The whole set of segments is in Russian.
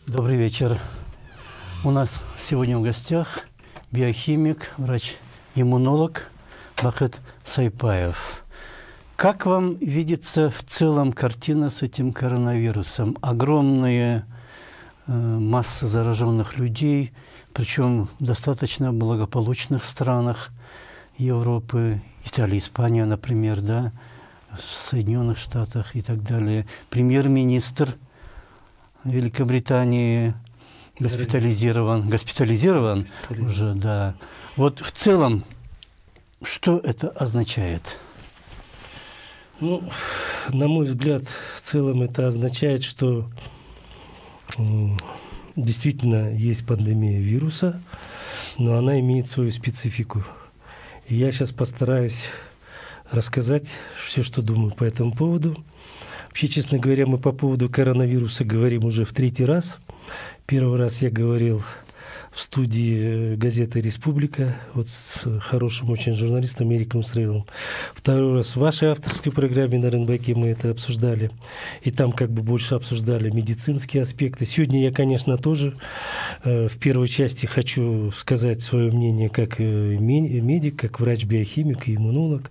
Добрый вечер. У нас сегодня в гостях биохимик, врач-иммунолог Бахыт Сайпаев. Как вам видится в целом картина с этим коронавирусом? Огромная масса зараженных людей, причем в достаточно благополучных странах Европы, Италия, Испания, например, да, в Соединенных Штатах и так далее. Премьер-министр Великобритании госпитализирован уже, да. Вот в целом, что это означает? Ну, на мой взгляд, в целом это означает, что действительно есть пандемия вируса, но она имеет свою специфику. И я сейчас постараюсь рассказать все, что думаю по этому поводу. Вообще, честно говоря, мы по поводу коронавируса говорим уже в третий раз. Первый раз я говорил в студии газеты «Республика» вот с хорошим очень журналистом Эриком Исраиловым. Второй раз в вашей авторской программе на РНБК мы это обсуждали. И там как бы больше обсуждали медицинские аспекты. Сегодня я, конечно, тоже в первой части хочу сказать свое мнение как медик, как врач-биохимик и иммунолог.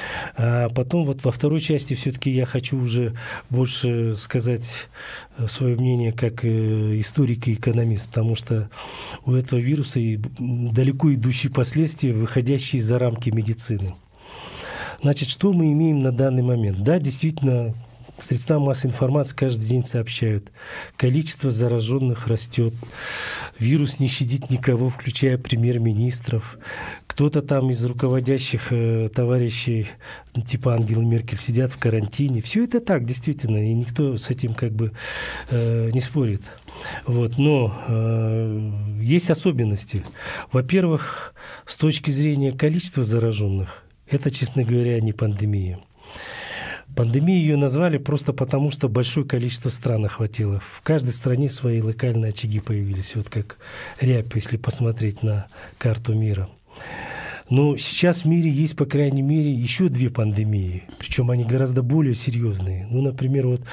А потом вот во второй части все-таки я хочу уже больше сказать свое мнение как историк и экономист, потому что у этого вируса и далеко идущие последствия, выходящие за рамки медицины. Значит, что мы имеем на данный момент? Да, действительно, средства массовой информации каждый день сообщают. Количество зараженных растет. Вирус не щадит никого, включая премьер-министров. Кто-то там из руководящих товарищей, типа Ангелы Меркель, сидят в карантине. Все это так, действительно, и никто с этим как бы не спорит. Вот, но есть особенности. Во-первых, с точки зрения количества зараженных, это, честно говоря, не пандемия. Пандемией ее назвали просто потому, что большое количество стран охватило. В каждой стране свои локальные очаги появились, вот как рябь, если посмотреть на карту мира. Но сейчас в мире есть, по крайней мере, еще две пандемии, причем они гораздо более серьезные. Ну, например, вот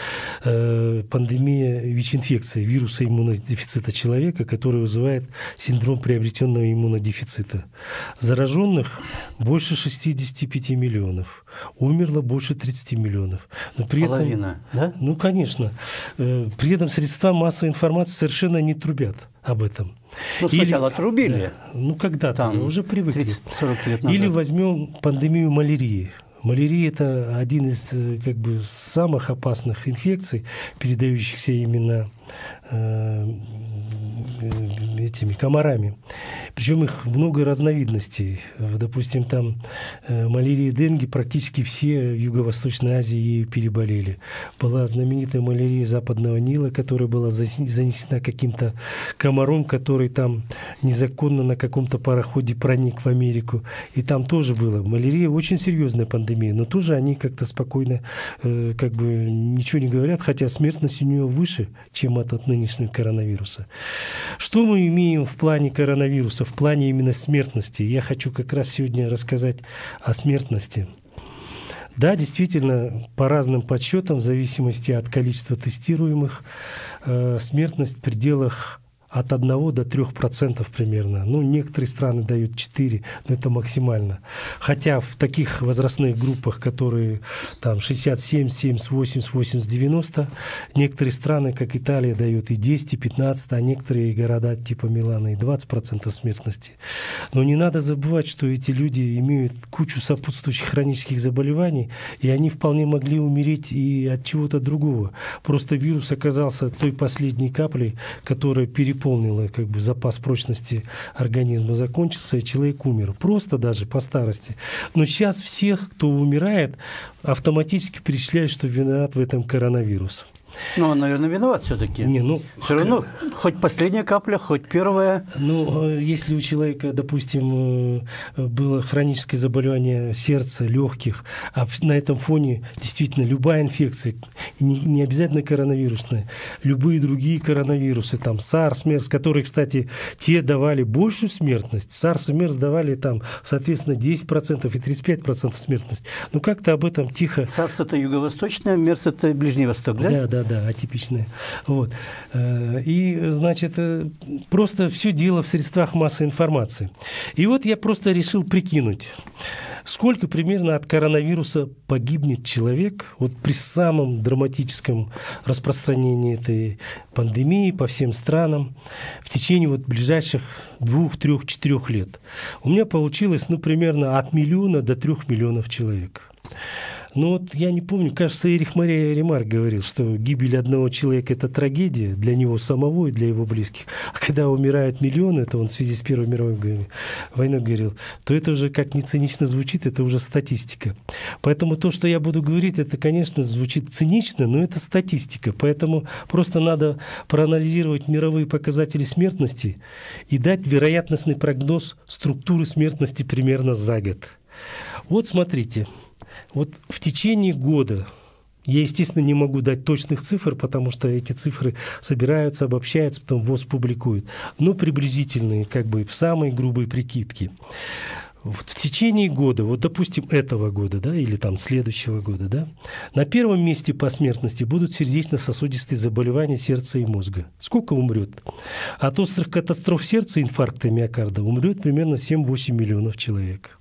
пандемия ВИЧ-инфекции, вируса иммунодефицита человека, который вызывает синдром приобретенного иммунодефицита. Зараженных больше 65 миллионов, умерло больше 30 миллионов. Но при Половина, этом, да? Ну, конечно. При этом средства массовой информации совершенно не трубят об этом. Ну, сначала отрубили. Да, ну, когда-то уже привыкли. 30-40 лет назад. Или возьмем пандемию малярии. Малярия – это один из как бы самых опасных инфекций, передающихся именно этими комарами. Причем их много разновидностей. Допустим, там малярия и денgue практически все в Юго-Восточной Азии ею переболели. Была знаменитая малярия Западного Нила, которая была занесена каким-то комаром, который там незаконно на каком-то пароходе проник в Америку. И там тоже было. Малярия очень серьезная пандемия, но тоже они как-то спокойно как бы ничего не говорят, хотя смертность у нее выше, чем от нынешнего коронавируса. Что мы имеем в плане коронавируса, в плане именно смертности? Я хочу как раз сегодня рассказать о смертности. Да, действительно, по разным подсчетам, в зависимости от количества тестируемых, смертность в пределах от 1 до 3% примерно. Ну, некоторые страны дают 4%, но это максимально. Хотя в таких возрастных группах, которые там 67, 70, 80, 80, 90, некоторые страны, как Италия, дают и 10, и 15, а некоторые города типа Милана и 20% смертности. Но не надо забывать, что эти люди имеют кучу сопутствующих хронических заболеваний, и они вполне могли умереть и от чего-то другого. Просто вирус оказался той последней каплей, которая переполнила как бы запас прочности организма, закончился, и человек умер. Просто даже по старости. Но сейчас всех, кто умирает, автоматически перечисляют, что виноват в этом коронавирус. Ну, он, наверное, виноват все-таки. Не, ну, все равно, хоть последняя капля, хоть первая. Ну, если у человека, допустим, было хроническое заболевание сердца, легких, а на этом фоне действительно любая инфекция, не обязательно коронавирусная, любые другие коронавирусы, там SARS, MERS, которые, кстати, те давали большую смертность. SARS и MERS давали там, соответственно, 10% и 35% смертность. Ну, как-то об этом тихо. SARS – это Юго-Восточная, MERS – это Ближний Восток, да? Да. Да, атипичная. Вот. И, значит, просто все дело в средствах массовой информации. И вот я просто решил прикинуть, сколько примерно от коронавируса погибнет человек вот при самом драматическом распространении этой пандемии по всем странам в течение вот ближайших 2, 3, 4 лет. У меня получилось, примерно от 1 миллиона до 3 миллионов человек. Но вот я не помню, кажется, Эрих Мария Ремарк говорил, что гибель одного человека – это трагедия для него самого и для его близких. А когда умирают миллионы, это он в связи с Первой мировой войной говорил, то это уже, как ни цинично звучит, это уже статистика. Поэтому то, что я буду говорить, это, конечно, звучит цинично, но это статистика. Поэтому просто надо проанализировать мировые показатели смертности и дать вероятностный прогноз структуры смертности примерно за год. Вот смотрите. Вот в течение года, я, естественно, не могу дать точных цифр, потому что эти цифры собираются, обобщаются, потом ВОЗ публикует, но приблизительные, самые грубые прикидки. Вот в течение года, вот, допустим, этого года, да, или там следующего года, да, на первом месте по смертности будут сердечно-сосудистые заболевания сердца и мозга. Сколько умрет? От острых катастроф сердца, инфаркта миокарда умрет примерно 7-8 миллионов человек.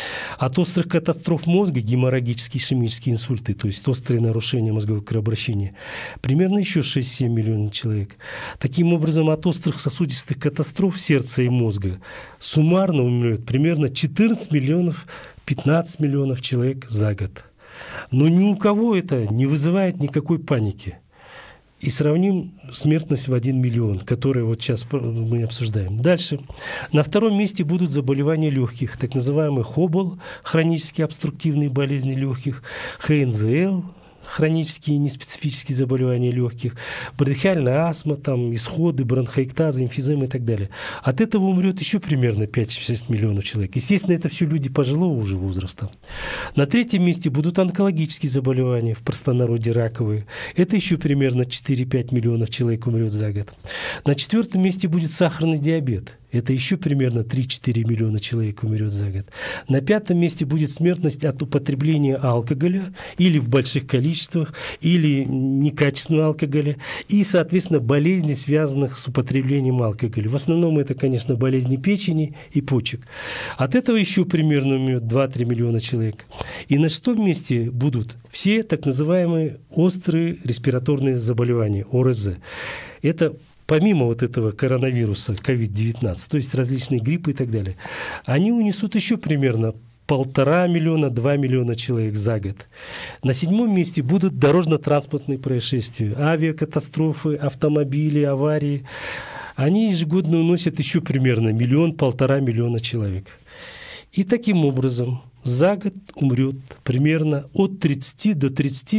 От острых катастроф мозга, геморрагические ишемические инсульты, то есть острые нарушения мозгового кровообращения, примерно еще 6-7 миллионов человек. Таким образом, от острых сосудистых катастроф сердца и мозга суммарно умрет примерно 14 миллионов, 15 миллионов человек за год. Но ни у кого это не вызывает никакой паники. И сравним смертность в 1 миллион, которую вот сейчас мы обсуждаем. Дальше. На втором месте будут заболевания легких, так называемый ХОБЛ, хронические обструктивные болезни легких, ХНЗЛ, хронические неспецифические заболевания легких, бронхиальная астма, исходы, бронхоэктазы, эмфиземы и так далее. От этого умрет еще примерно 5-6 миллионов человек. Естественно, это все люди пожилого уже возраста. На третьем месте будут онкологические заболевания, в простонародье раковые. Это еще примерно 4-5 миллионов человек умрет за год. На четвертом месте будет сахарный диабет. Это еще примерно 3-4 миллиона человек умрет за год. На пятом месте будет смертность от употребления алкоголя или в больших количествах, или некачественного алкоголя, и, соответственно, болезни, связанных с употреблением алкоголя. В основном это, конечно, болезни печени и почек. От этого еще примерно умрет 2-3 миллиона человек. И на шестом месте будут все так называемые острые респираторные заболевания, ОРЗ. Это помимо вот этого коронавируса, COVID-19, то есть различные гриппы и так далее, они унесут еще примерно 1,5 миллиона, 2 миллиона человек за год. На седьмом месте будут дорожно-транспортные происшествия, авиакатастрофы, автомобили, аварии. Они ежегодно уносят еще примерно 1-1,5 миллиона человек. И таким образом за год умрет примерно от 30 до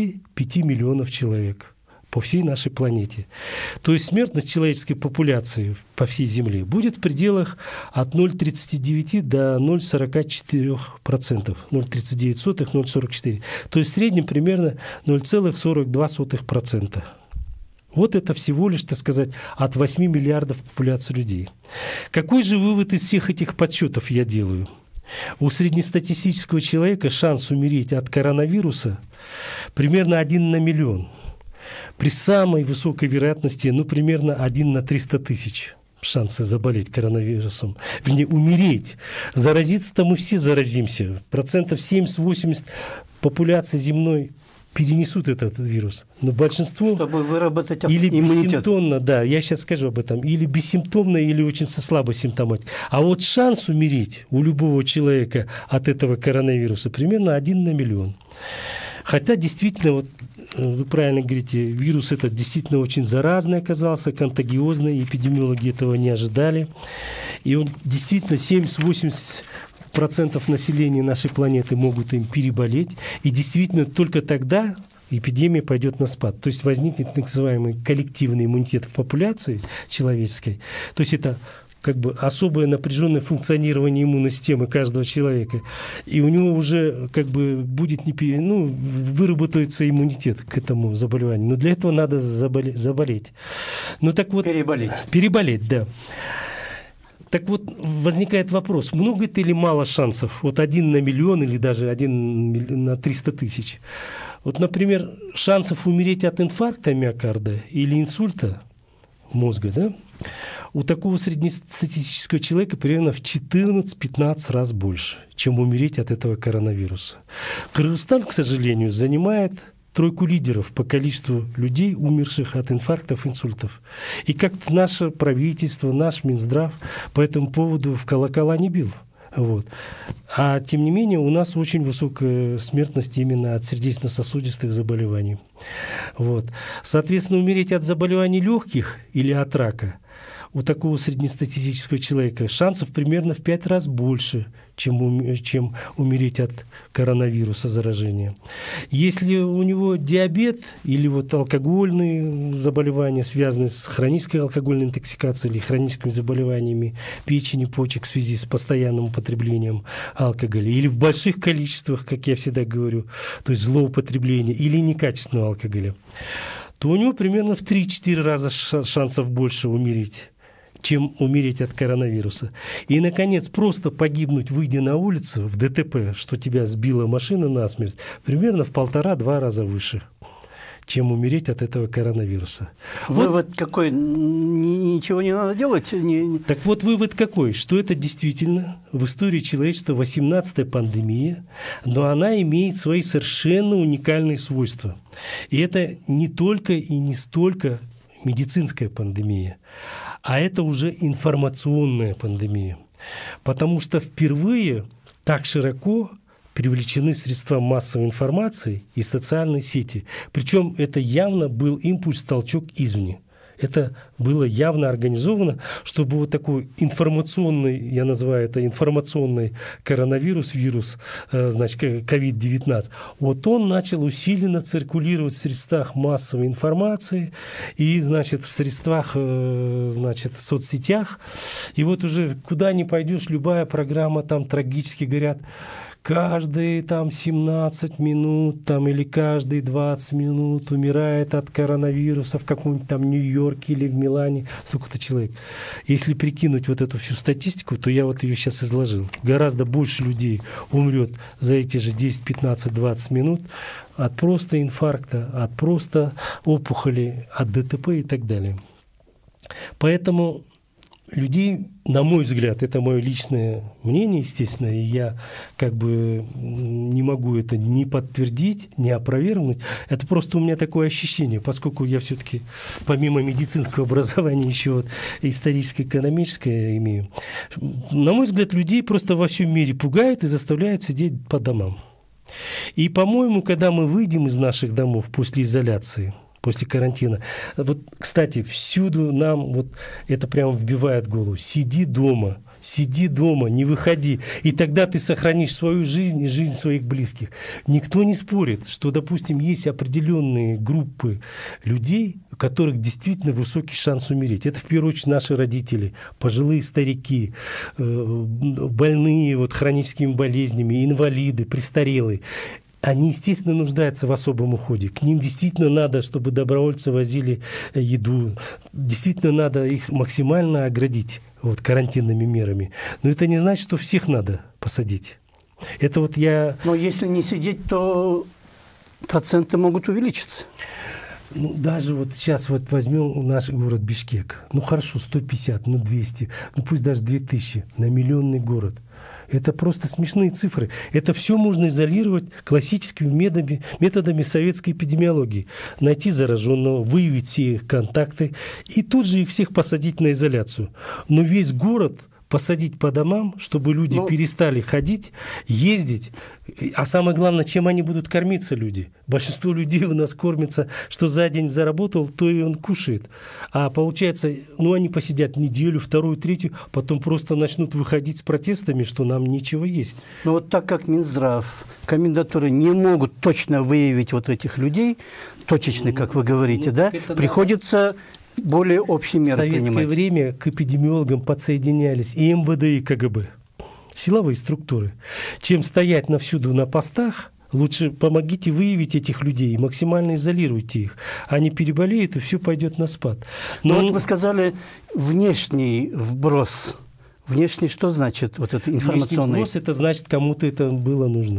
35 миллионов человек по всей нашей планете. То есть смертность человеческой популяции по всей Земле будет в пределах от 0,39 до 0,44%. 0,39, 0,44. То есть в среднем примерно 0,42%. Вот это всего лишь, так сказать, от 8 миллиардов популяции людей. Какой же вывод из всех этих подсчетов я делаю? У среднестатистического человека шанс умереть от коронавируса примерно 1 на миллион. При самой высокой вероятности, примерно 1 на 300 тысяч шансы заболеть коронавирусом. Вернее, умереть. Заразиться-то мы все заразимся. 70-80% популяции земной перенесут этот вирус. Но большинство... Чтобы выработать или иммунитет. бессимптомно, да, я сейчас скажу об этом, или бессимптомно, или очень со слабой симптоматикой. А вот шанс умереть у любого человека от этого коронавируса примерно 1 на миллион. Хотя действительно, вот вы правильно говорите, вирус этот действительно очень заразный оказался, контагиозный, эпидемиологи этого не ожидали. И он действительно 70-80% населения нашей планеты могут им переболеть. И действительно только тогда эпидемия пойдет на спад. То есть возникнет так называемый коллективный иммунитет в популяции человеческой. То есть это особое напряженное функционирование иммунной системы каждого человека. И у него уже будет выработается иммунитет к этому заболеванию. Но для этого надо заболеть. Переболеть, да. Так вот, возникает вопрос, много это или мало шансов? Вот 1 на миллион или даже 1 на 300 тысяч. Вот, например, шансов умереть от инфаркта миокарда или инсульта мозга, да, у такого среднестатистического человека примерно в 14-15 раз больше, чем умереть от этого коронавируса. Кыргызстан, к сожалению, занимает тройку лидеров по количеству людей, умерших от инфарктов, инсультов. И как-то наше правительство, наш Минздрав по этому поводу в колокола не бил. Вот. А тем не менее у нас очень высокая смертность именно от сердечно-сосудистых заболеваний. Вот. Соответственно, умереть от заболеваний легких или от рака у такого среднестатистического человека шансов примерно в 5 раз больше, чем умереть от коронавируса заражения. Если у него диабет или вот алкогольные заболевания, связанные с хронической алкогольной интоксикацией или хроническими заболеваниями печени, почек в связи с постоянным употреблением алкоголя, или в больших количествах, как я всегда говорю, то есть злоупотребление или некачественного алкоголя, то у него примерно в 3-4 раза шансов больше умереть, чем умереть от коронавируса. И, наконец, просто погибнуть, выйдя на улицу в ДТП, что тебя сбила машина насмерть, примерно в 1,5-2 раза выше, чем умереть от этого коронавируса. Вывод какой? Ничего не надо делать? Так вот, вывод какой? Что это действительно в истории человечества 18-я пандемия, но она имеет свои совершенно уникальные свойства. И это не только и не столько медицинская пандемия, а это уже информационная пандемия. Потому что впервые так широко привлечены средства массовой информации и социальные сети. Причем это явно был импульс-толчок извне. Это было явно организовано, чтобы вот такой информационный, я называю это информационный вирус, значит, COVID-19, вот он начал усиленно циркулировать в средствах массовой информации и, значит, в средствах, значит, в соцсетях. И вот уже куда ни пойдешь, любая программа там трагически говорят, каждые там 17 минут там, или каждые 20 минут умирает от коронавируса в каком-нибудь там Нью-Йорке или в Милане столько-то человек. Если прикинуть вот эту всю статистику, то я вот ее сейчас изложил. Гораздо больше людей умрет за эти же 10, 15, 20 минут от просто инфаркта, от просто опухоли, от ДТП и так далее. Поэтому людей, на мой взгляд, это мое личное мнение, естественно, и я как бы не могу это ни подтвердить, ни опровергнуть. Это просто у меня такое ощущение, поскольку я все-таки помимо медицинского образования еще вот историческо-экономическое имею. На мой взгляд, людей просто во всем мире пугают и заставляют сидеть по домам. И, по-моему, когда мы выйдем из наших домов после изоляции, после карантина. Вот, кстати, всюду нам вот это прямо вбивает в голову. Сиди дома, не выходи. И тогда ты сохранишь свою жизнь и жизнь своих близких. Никто не спорит, что, допустим, есть определенные группы людей, у которых действительно высокий шанс умереть. Это в первую очередь наши родители, пожилые старики, больные вот, хроническими болезнями, инвалиды, престарелые. Они, естественно, нуждаются в особом уходе. К ним действительно надо, чтобы добровольцы возили еду. Действительно надо их максимально оградить вот, карантинными мерами. Но это не значит, что всех надо посадить. Это вот я... Но если не сидеть, то проценты могут увеличиться. Ну, даже вот сейчас вот возьмем наш город Бишкек. Ну, хорошо, 150, ну, 200, ну, пусть даже 2000 на миллионный город. Это просто смешные цифры. Это все можно изолировать классическими методами советской эпидемиологии. Найти зараженного, выявить все их контакты и тут же их всех посадить на изоляцию. Но весь город посадить по домам, чтобы люди перестали ходить, ездить. А самое главное, чем они будут кормиться, люди? Большинство людей у нас кормятся, что за день заработал, то и он кушает. А получается, ну они посидят неделю, вторую, третью, потом просто начнут выходить с протестами, что нам нечего есть. Но вот так как Минздрав, комендатуры не могут точно выявить вот этих людей, точечно, как вы говорите, да, приходится... более общие меры принимать. В советское время к эпидемиологам подсоединялись и МВД, и КГБ. Силовые структуры. Чем стоять навсюду на постах, лучше помогите выявить этих людей и максимально изолируйте их. Они переболеют, и все пойдет на спад. Но вот вы сказали внешний вброс. Внешний что значит вот это информационный? Внешний вброс – это значит, кому-то это было нужно.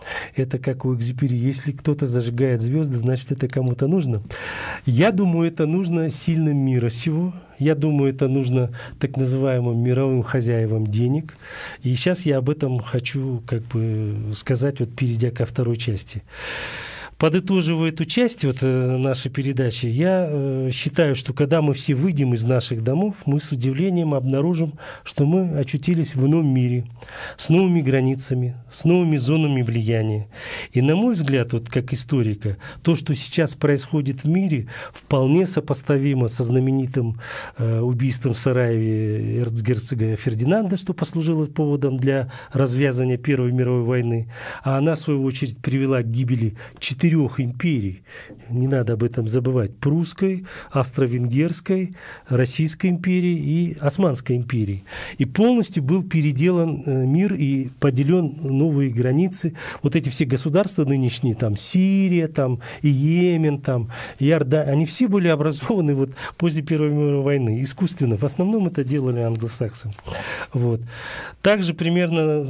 Это как у Экзюпери. Если кто-то зажигает звезды, значит, это кому-то нужно. Я думаю, это нужно сильным мира сего. Я думаю, это нужно так называемым мировым хозяевам денег. И сейчас я об этом хочу как бы сказать, вот перейдя ко второй части. Подытоживая эту часть нашей передачи, я считаю, что когда мы все выйдем из наших домов, мы с удивлением обнаружим, что мы очутились в ином мире, с новыми границами, с новыми зонами влияния. И, на мой взгляд, вот как историка, то, что сейчас происходит в мире, вполне сопоставимо со знаменитым убийством в Сараеве эрцгерцога Фердинанда, что послужило поводом для развязывания Первой мировой войны. А она, в свою очередь, привела к гибели 4 империй, не надо об этом забывать: Прусской, Австро-Венгерской, Российской империи и Османской империи. И полностью был переделан мир и поделен новые границы. Вот эти все государства нынешние, там Сирия, там и Йемен, там Иордания, они все были образованы вот после Первой мировой войны искусственно. В основном это делали англосаксы. Вот. Также примерно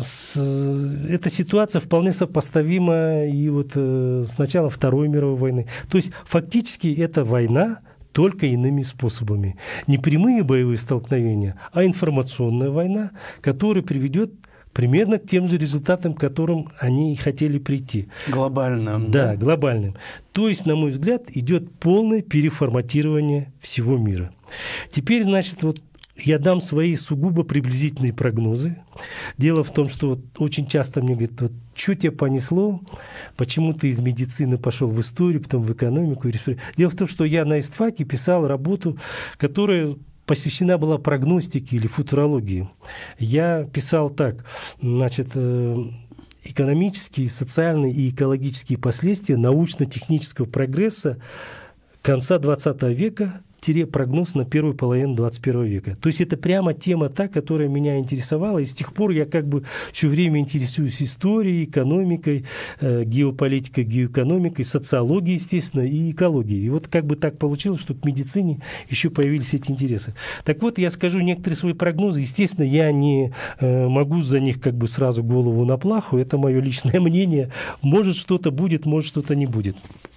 эта ситуация вполне сопоставима и вот с начала Второй мировой войны. То есть фактически это война, только иными способами. Не прямые боевые столкновения, а информационная война, которая приведет примерно к тем же результатам, к которым они и хотели прийти. Глобальным. Да, глобальным. То есть, на мой взгляд, идет полное переформатирование всего мира. Теперь, значит, вот я дам свои сугубо приблизительные прогнозы. Дело в том, что вот очень часто мне говорят: вот что тебя понесло, почему ты из медицины пошел в историю, потом в экономику. Дело в том, что я на ИСТФАКе писал работу, которая посвящена была прогностике или футурологии. Я писал так, значит, экономические, социальные и экологические последствия научно-технического прогресса конца XX века, прогноз на первую половину 21 века. То есть это прямо тема та, которая меня интересовала, и с тех пор я как бы все время интересуюсь историей, экономикой, геополитикой, геоэкономикой, социологией, естественно, и экологией. И вот как бы так получилось, что к медицине еще появились эти интересы. Так вот, я скажу некоторые свои прогнозы. Естественно, я не могу за них как бы сразу голову на плаху, это мое личное мнение. Может, что-то будет, может, что-то не будет.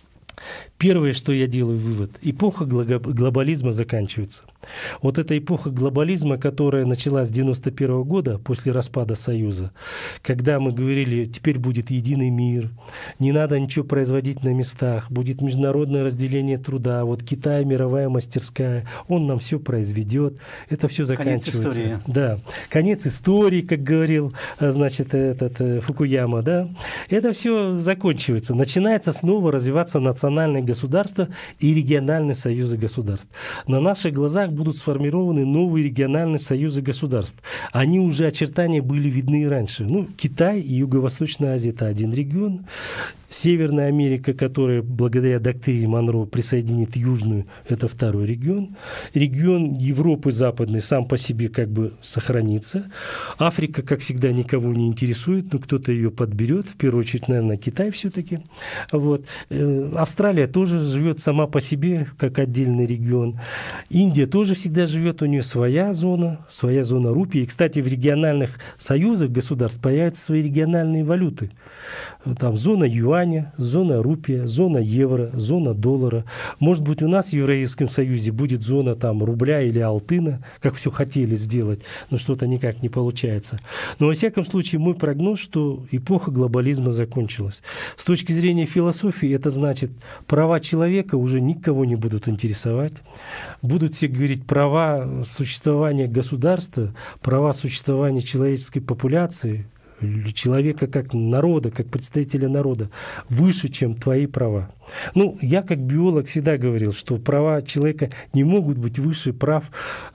Первое, что я делаю вывод: эпоха глобализма заканчивается. Вот эта эпоха глобализма, которая началась с 1991 года, после распада Союза, когда мы говорили: теперь будет единый мир, не надо ничего производить на местах, будет международное разделение труда, вот Китай, мировая мастерская, он нам все произведет. Это все заканчивается. Конец истории. Да, конец истории, как говорил, значит, Фукуяма, да. Это все заканчивается. Начинается снова развиваться национальное государство и региональные союзы государств. На наших глазах будут сформированы новые региональные союзы государств. Они уже очертания были видны и раньше. Ну, Китай и Юго-Восточная Азия – это один регион. Северная Америка, которая благодаря доктрине Монро присоединит Южную, это второй регион. Регион Европы Западной сам по себе как бы сохранится. Африка, как всегда, никого не интересует, но кто-то ее подберет. В первую очередь, наверное, Китай все-таки. Вот. Австралия тоже живет сама по себе, как отдельный регион. Индия тоже всегда живет, у нее своя зона рупий. И, кстати, в региональных союзах государств появятся свои региональные валюты. Там зона юаня, зона рупия, зона евро, зона доллара. Может быть, у нас в Евразийском Союзе будет зона там рубля или алтына, как все хотели сделать, но что-то никак не получается. Но, во всяком случае, мой прогноз, что эпоха глобализма закончилась. С точки зрения философии, это значит, права человека уже никого не будут интересовать. Будут все говорить: права существования государства, права существования человеческой популяции, человека как народа, как представителя народа, выше, чем твои права. Ну, я как биолог всегда говорил, что права человека не могут быть выше прав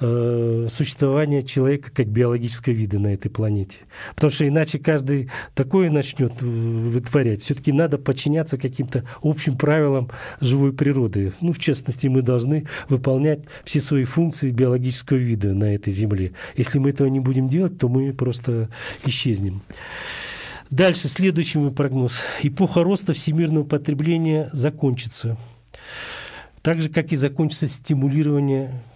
существования человека как биологического вида на этой планете. Потому что иначе каждый такое начнет вытворять. Все-таки надо подчиняться каким-то общим правилам живой природы. Ну, в частности, мы должны выполнять все свои функции биологического вида на этой Земле. Если мы этого не будем делать, то мы просто исчезнем. Дальше, следующий мой прогноз. Эпоха роста всемирного потребления закончится. Так же, как и закончится стимулирование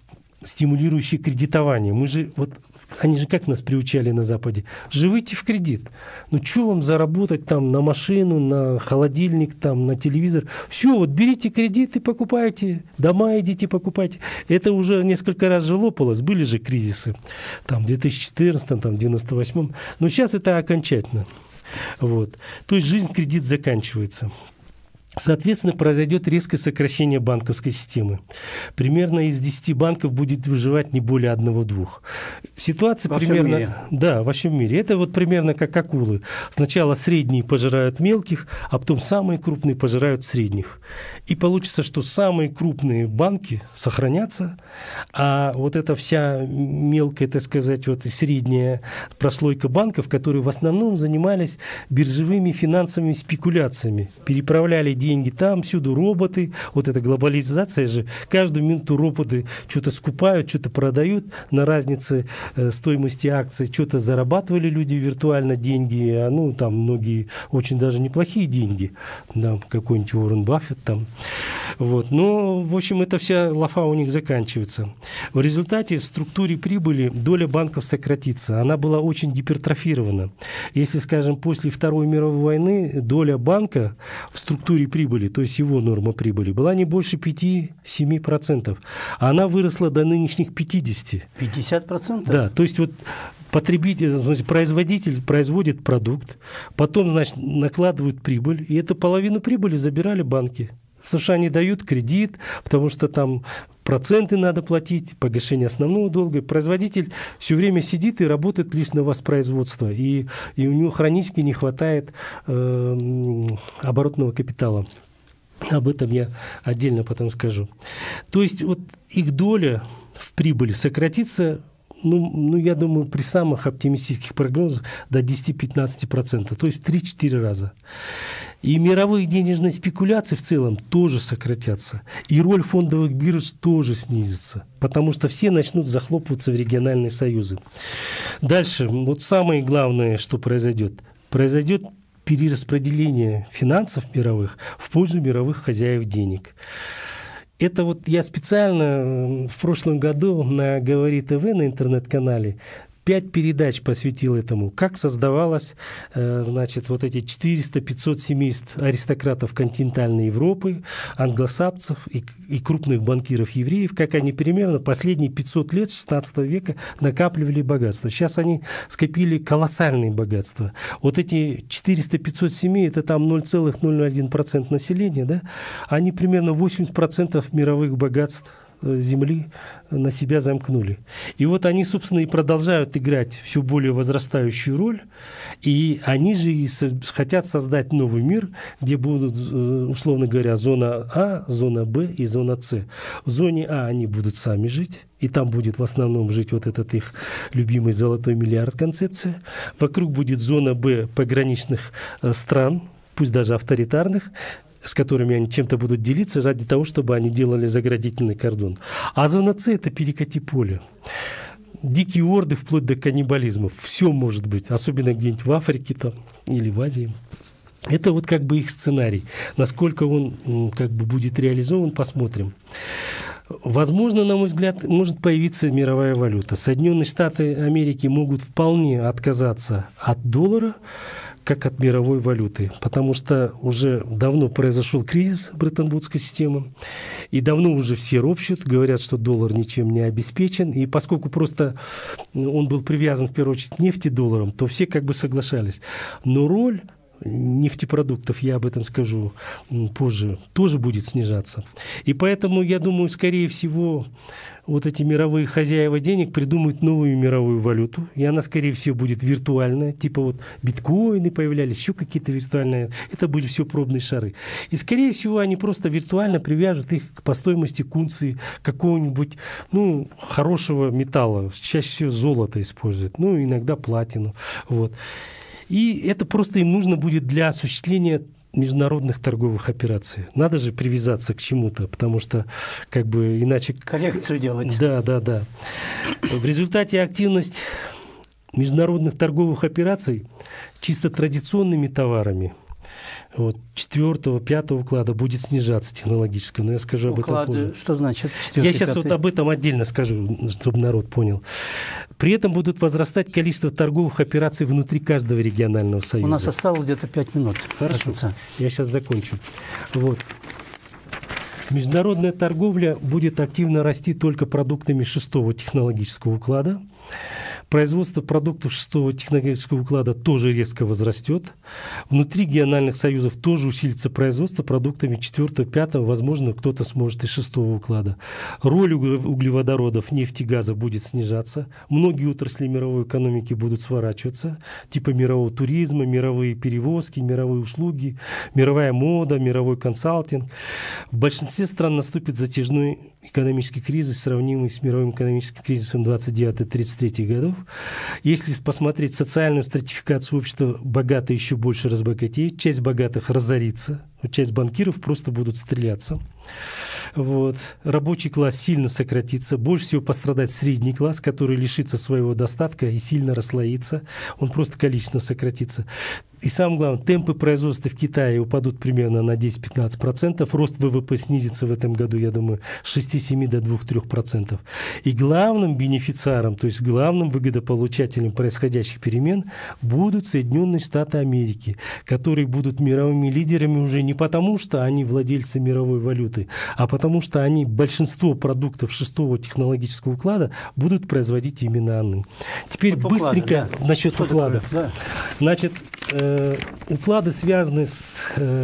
стимулирующие кредитование. Мы же, вот, они же как нас приучали на Западе? Живите в кредит. Ну, что вам заработать там на машину, на холодильник, там, на телевизор? Все, вот берите кредит и покупайте, дома идите покупайте. Это уже несколько раз же лопалось. Были же кризисы там, в 2014, там, в 1998. Но сейчас это окончательно. Вот. То есть жизнь кредит заканчивается. Соответственно, произойдет резкое сокращение банковской системы. Примерно из 10 банков будет выживать не более 1-2. Ситуация во примерно... всем мире. Да, во всем мире. Это вот примерно как акулы. Сначала средние пожирают мелких, а потом самые крупные пожирают средних. И получится, что самые крупные банки сохранятся, а вот эта вся мелкая, так сказать, вот и средняя прослойка банков, которые в основном занимались биржевыми финансовыми спекуляциями, переправляли деньги там, всюду роботы. Вот эта глобализация же. Каждую минуту роботы что-то скупают, что-то продают на разнице стоимости акций. Что-то зарабатывали люди виртуально деньги. А ну, там многие очень даже неплохие деньги. Да, какой-нибудь Уоррен Баффет там. Вот. Но, в общем, эта вся лафа у них заканчивается. В результате в структуре прибыли доля банков сократится. Она была очень гипертрофирована. Если, скажем, после Второй мировой войны доля банка в структуре прибыли, то есть его норма прибыли, была не больше 5-7%. А она выросла до нынешних 50%. 50%? Да, то есть вот потребитель, значит, производитель производит продукт, потом, значит, накладывают прибыль, и эту половину прибыли забирали банки. Потому что они дают кредит, потому что там проценты надо платить, погашение основного долга. Производитель все время сидит и работает лишь на воспроизводство. И у него хронически не хватает оборотного капитала. Об этом я отдельно потом скажу. То есть вот их доля в прибыли сократится, ну, я думаю, при самых оптимистических прогнозах до 10-15%, то есть в 3-4 раза. И мировые денежные спекуляции в целом тоже сократятся. И роль фондовых бирж тоже снизится, потому что все начнут захлопываться в региональные союзы. Дальше, вот самое главное, что произойдет. Произойдет перераспределение финансов мировых в пользу мировых хозяев денег. Это вот я специально в прошлом году на «Говори ТВ» на интернет-канале 5 передач посвятил этому, как создавалось, значит, вот эти 400-500 семейств аристократов континентальной Европы, англосаксов и крупных банкиров-евреев, как они примерно последние 500 лет 16 века накапливали богатство. Сейчас они скопили колоссальные богатства. Вот эти 400-500 семей, это там 0,01% населения, да? Они примерно 80% мировых богатств Земли на себя замкнули. И вот они, собственно, и продолжают играть все более возрастающую роль. И они же и хотят создать новый мир, где будут, условно говоря, зона А, зона Б и зона С. В зоне А они будут сами жить. И там будет в основном жить вот этот их любимый золотой миллиард концепция. Вокруг будет зона Б пограничных стран, пусть даже авторитарных, с которыми они чем-то будут делиться ради того, чтобы они делали заградительный кордон. А зона С – это перекати поле. Дикие орды вплоть до каннибализма. Все может быть, особенно где-нибудь в Африке там, или в Азии. Это вот как бы их сценарий. Насколько он как бы будет реализован, посмотрим. Возможно, на мой взгляд, может появиться мировая валюта. Соединенные Штаты Америки могут вполне отказаться от доллара, как от мировой валюты, потому что уже давно произошел кризис Бреттон-Вудской системы, и давно уже все ропщут, говорят, что доллар ничем не обеспечен, и поскольку просто он был привязан в первую очередь к нефтедолларам, то все как бы соглашались. Но роль нефтепродуктов, я об этом скажу позже, тоже будет снижаться. И поэтому, я думаю, скорее всего, вот эти мировые хозяева денег придумают новую мировую валюту, и она, скорее всего, будет виртуальная, типа вот биткоины появлялись, еще какие-то виртуальные, это были все пробные шары. И, скорее всего, они просто виртуально привяжут их по стоимости к унции какого-нибудь, ну, хорошего металла, чаще всего золото используют, ну, иногда платину, вот. И это просто им нужно будет для осуществления международных торговых операций. Надо же привязаться к чему-то, потому что как бы иначе... Коррекцию делать. Да. В результате активность международных торговых операций чисто традиционными товарами вот, 4-го, 5-го уклада будет снижаться технологического. Но я скажу об этом позже. Что значит 4-й, Я сейчас вот об этом отдельно скажу, чтобы народ понял. При этом будут возрастать количество торговых операций внутри каждого регионального союза. У нас осталось где-то 5 минут. Хорошо, я сейчас закончу. Вот. Международная торговля будет активно расти только продуктами 6-го технологического уклада. Производство продуктов 6-го технологического уклада тоже резко возрастет. Внутри региональных союзов тоже усилится производство продуктами 4-го, 5-го. Возможно, кто-то сможет из 6-го уклада. Роль углеводородов, нефти, газа будет снижаться. Многие отрасли мировой экономики будут сворачиваться. Типа мирового туризма, мировые перевозки, мировые услуги, мировая мода, мировой консалтинг. В большинстве стран наступит затяжной экономический кризис, сравнимый с мировым экономическим кризисом 29-33 годов. Если посмотреть социальную стратификацию общества, богатые еще больше разбогатеют, часть богатых разорится, часть банкиров просто будут стреляться. Вот. Рабочий класс сильно сократится, больше всего пострадает средний класс, который лишится своего достатка и сильно расслоится, он просто количественно сократится. И самое главное, темпы производства в Китае упадут примерно на 10-15%, рост ВВП снизится в этом году, я думаю, с 6-7 до 2-3%. И главным бенефициаром, то есть главным выгодополучателем происходящих перемен будут Соединенные Штаты Америки, которые будут мировыми лидерами уже не потому, что они владельцы мировой валюты, а потому что они большинство продуктов 6-го технологического уклада будут производить именно они. Теперь вот быстренько уклады, да. Насчет укладов. Да. Значит, уклады связаны с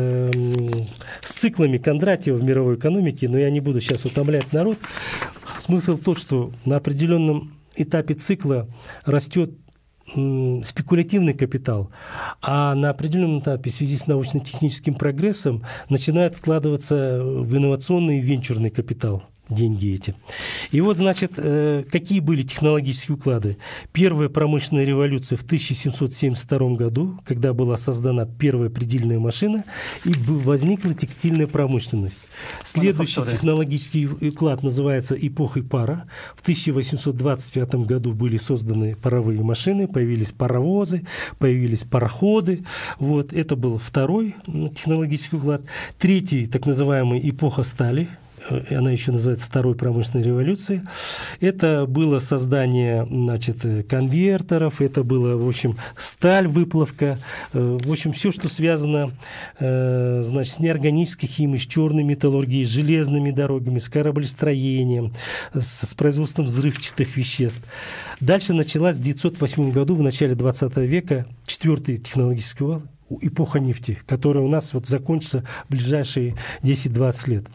циклами Кондратьева в мировой экономике, но я не буду сейчас утомлять народ. Смысл тот, что на определенном этапе цикла растет спекулятивный капитал, а на определенном этапе в связи с научно-техническим прогрессом начинает вкладываться в инновационный и венчурный капитал. Деньги эти. И вот, значит, какие были технологические уклады? Первая промышленная революция в 1772 году, когда была создана первая предельная машина, и возникла текстильная промышленность. Следующий технологический уклад называется эпохой пара. В 1825 году были созданы паровые машины, появились паровозы, появились пароходы. Вот. Это был второй технологический уклад. Третий, так называемый эпоха стали. Она еще называется Второй промышленной революцией. Это было создание, значит, конвертеров, это было, в общем, сталь, выплавка, в общем, все, что связано, значит, с неорганической химией, с черной металлургией, с железными дорогами, с кораблестроением, с производством взрывчатых веществ. Дальше началась в 1908 году, в начале 20 века, 4-й технологический уклад, эпоха нефти, которая у нас вот закончится в ближайшие 10-20 лет.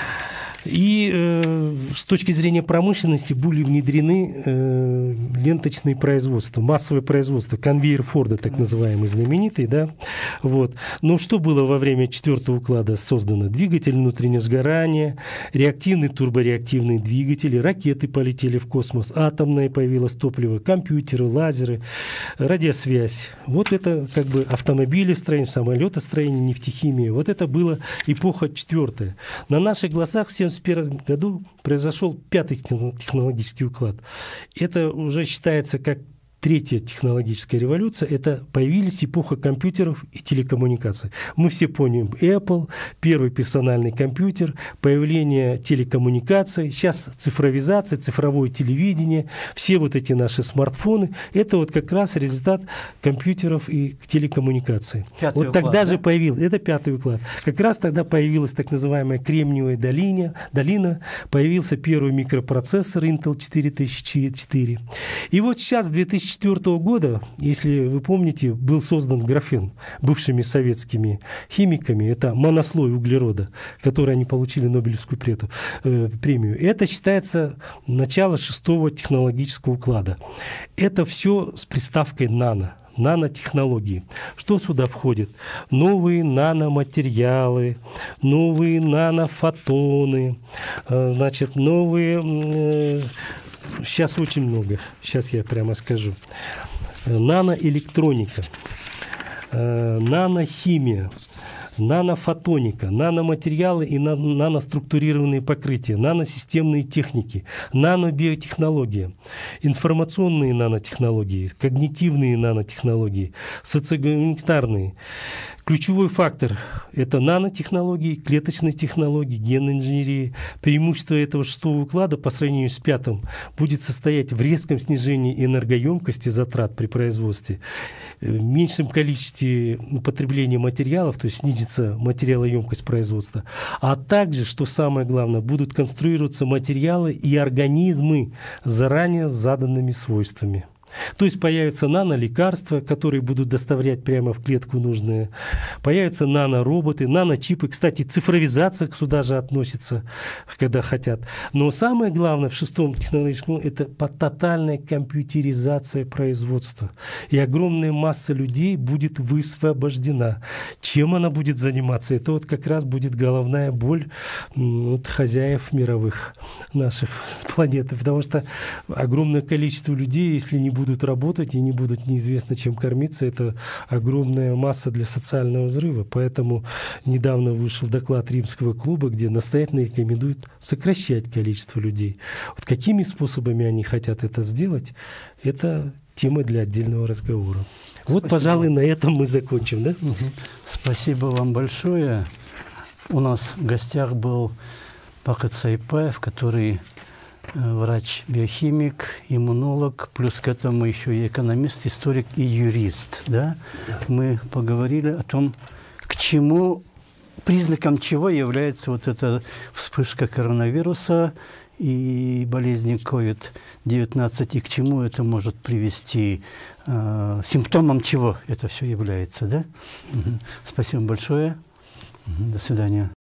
И с точки зрения промышленности были внедрены ленточные производства, массовое производство, конвейер Форда, так называемый, знаменитый. Да? Вот. Но что было во время 4-го уклада создано? Двигатель внутреннего сгорания, реактивные, турбореактивные двигатели, ракеты полетели в космос, атомное появилось топливо, компьютеры, лазеры, радиосвязь. Вот это как бы автомобилестроение, самолетостроение, нефтехимия. Вот это была эпоха 4-я. На наших глазах в 1971 году произошел 5-й технологический уклад. Это уже считается как 3-я технологическая революция. Это появились эпоха компьютеров и телекоммуникаций. Мы все помним Apple, первый персональный компьютер, появление телекоммуникаций, сейчас цифровизация, цифровое телевидение, все вот эти наши смартфоны. Это вот как раз результат компьютеров и телекоммуникаций. Вот тогда же появился, это 5-й уклад. Как раз тогда появилась так называемая Кремниевая долина, появился первый микропроцессор Intel 4004. И вот сейчас, 2004 года, если вы помните, был создан графен бывшими советскими химиками. Это монослой углерода, который они получили Нобелевскую премию. Это считается начало 6-го технологического уклада. Это все с приставкой «нано». Нанотехнологии. Что сюда входит? Новые наноматериалы, новые нанофотоны, значит, новые... Сейчас очень много. Сейчас я прямо скажу. Наноэлектроника, нанохимия, нанофотоника, наноматериалы и наноструктурированные покрытия, наносистемные техники, нанобиотехнология, информационные нанотехнологии, когнитивные нанотехнологии, социогуманитарные. Ключевой фактор – это нанотехнологии, клеточные технологии, генной инженерии. Преимущество этого шестого уклада по сравнению с пятым будет состоять в резком снижении энергоемкости затрат при производстве, в меньшем количестве употребления материалов, то есть снизится материалоемкость производства, а также, что самое главное, будут конструироваться материалы и организмы с заранее заданными свойствами. То есть появятся нанолекарства, которые будут доставлять прямо в клетку нужные. Появятся нанороботы, наночипы. Кстати, цифровизация сюда же относится, когда хотят. Но самое главное в шестом технологическом – это тотальная компьютеризация производства. И огромная масса людей будет высвобождена. Чем она будет заниматься? Это вот как раз будет головная боль хозяев мировых наших планет. Потому что огромное количество людей, если не будут работать и не будут неизвестно чем кормиться, это огромная масса для социального взрыва. Поэтому недавно вышел доклад Римского клуба, где настоятельно рекомендуют сокращать количество людей. Вот какими способами они хотят это сделать, это тема для отдельного разговора. Вот, спасибо. Пожалуй, на этом мы закончим. Да? Спасибо вам большое. У нас в гостях был Бакыт Сайпаев, который врач-биохимик, иммунолог, плюс к этому еще и экономист, историк и юрист. Да? Да. Мы поговорили о том, к чему, признаком чего является вот эта вспышка коронавируса и болезни COVID-19, и к чему это может привести, симптомом чего это все является. Да? Спасибо большое. До свидания.